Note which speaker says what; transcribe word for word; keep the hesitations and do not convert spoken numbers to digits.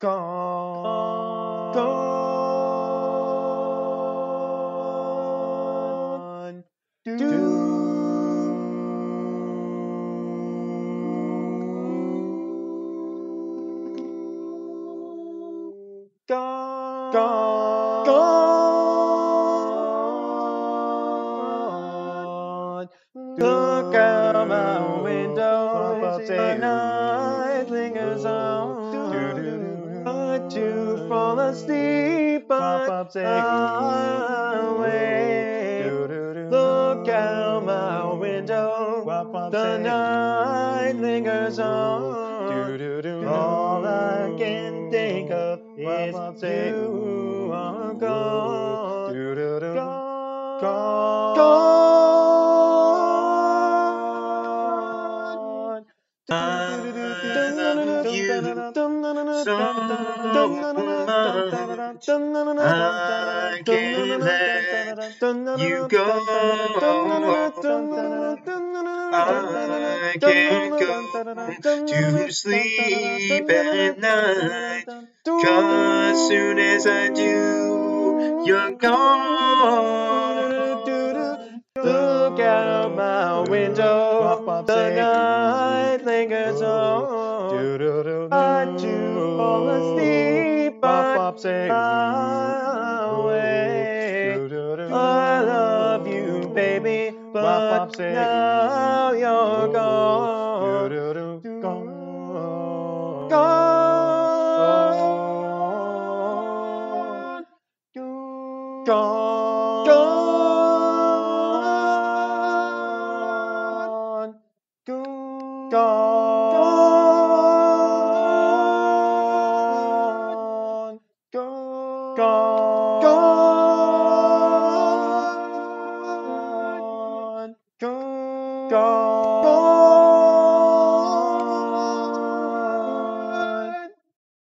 Speaker 1: gone, gone, do, do. Gone, gone, gone. Look out my window, the night lingers on. Try to fall asleep, but I wait. Look out my window, the night lingers on. All I can think of is you are gone, gone, gone.
Speaker 2: I love you so much. I can't let you go. I can't go to sleep at night, 'cause soon as I do, you're gone.
Speaker 1: Look out my window, the night lingers on. I do fall asleep, but I wait. I love you, baby, but now you're gone, gone, gone, gone, gone, gone, gone, gone, gone, gone.